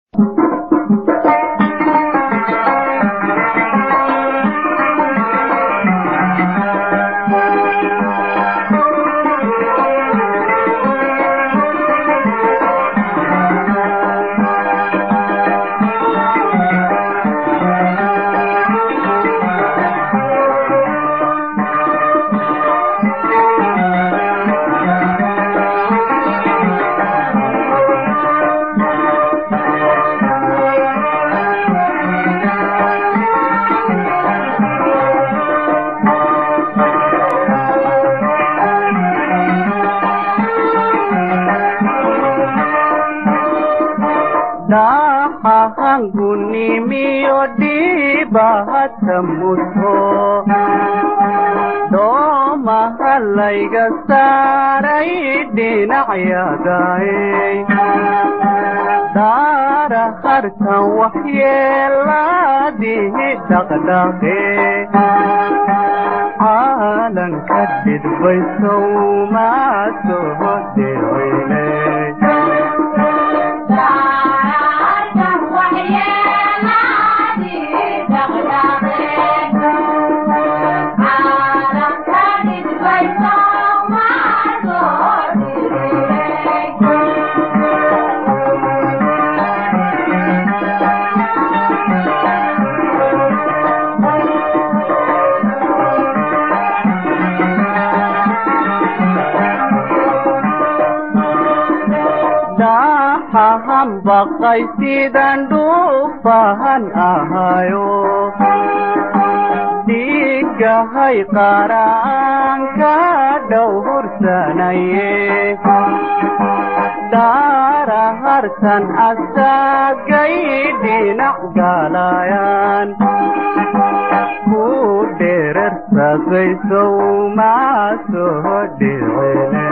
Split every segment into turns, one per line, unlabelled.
Gunimiyo di bahasa musuh do mahalayga saray dinacyagay dara hartan waxyeela dihi dhaqdhaqe caalanka dhidbaysow maa soo dhicine baqay sidaan dhuufahan ahayo dhigahay qaraanka dhowrsanaye daara harsan asagay dhinac galayaan ku dherersagaysow maa soo dhicine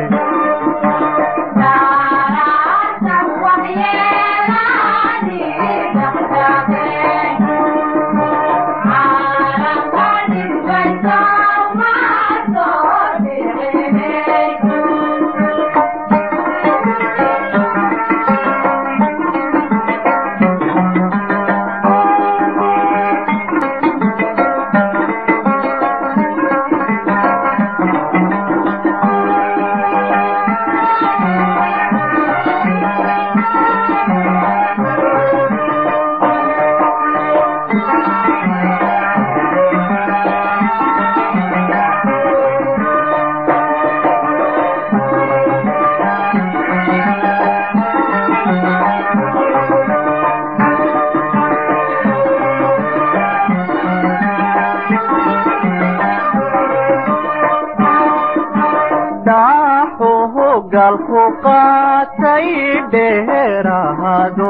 galku qaatay dheeraado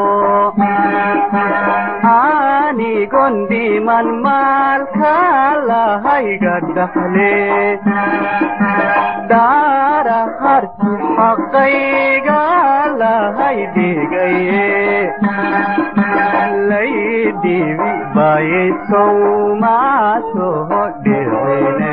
anigon dhiman maalka lahayga dhaxle daara harti xaqayga lahay dhigaye laydhibi bayaysow maa soo dhicine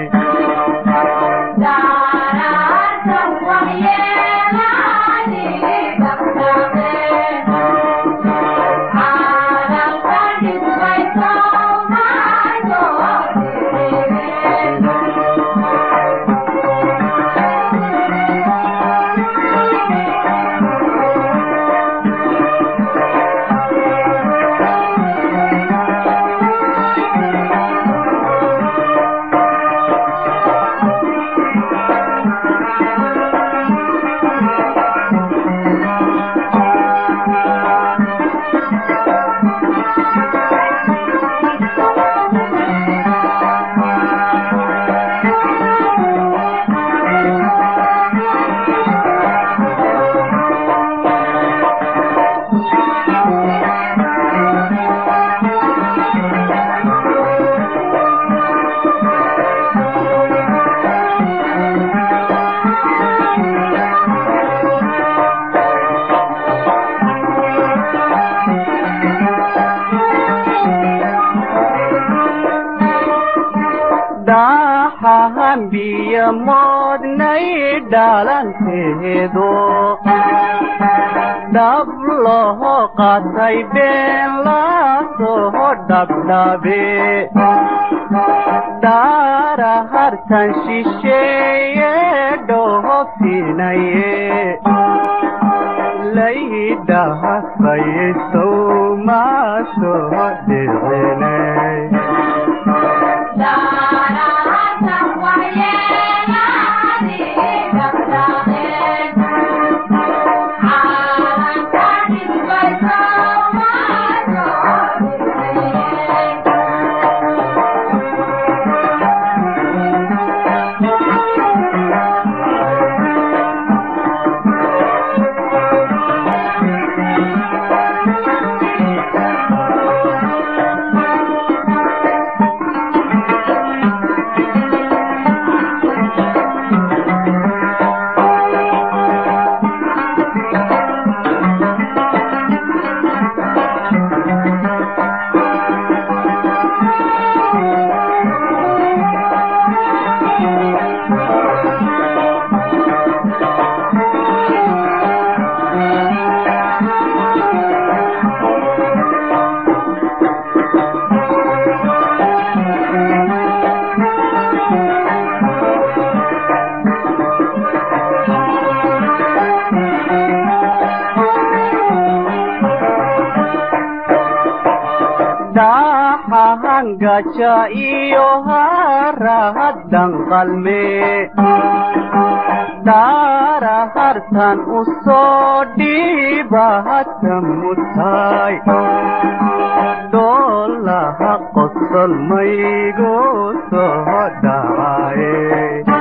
biya modnay dhalanteedo loo qaatay been la soo dhabdhabe daara hartan shisheeye dhoofinaye laydaha qaysow ma soo dhicine gaja iyo harahadan qalme daara hartan u soo dhiibahata mutay doolaha qosol maygu soo dhacaye